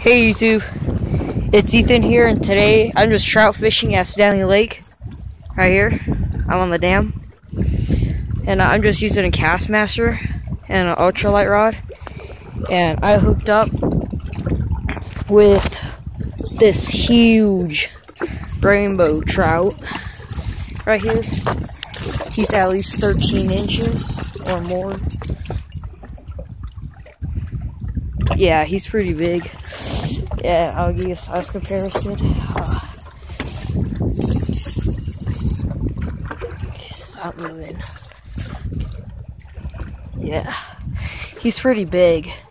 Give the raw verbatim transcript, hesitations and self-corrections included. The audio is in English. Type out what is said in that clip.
Hey YouTube, it's Ethan here, and today I'm just trout fishing at Stanley Lake, right here. I'm on the dam, and I'm just using a Castmaster and an ultralight rod, and I hooked up with this huge rainbow trout right here. He's at least thirteen inches or more. Yeah, he's pretty big. Yeah, I'll give you a size comparison. Uh, stop moving. Yeah, he's pretty big.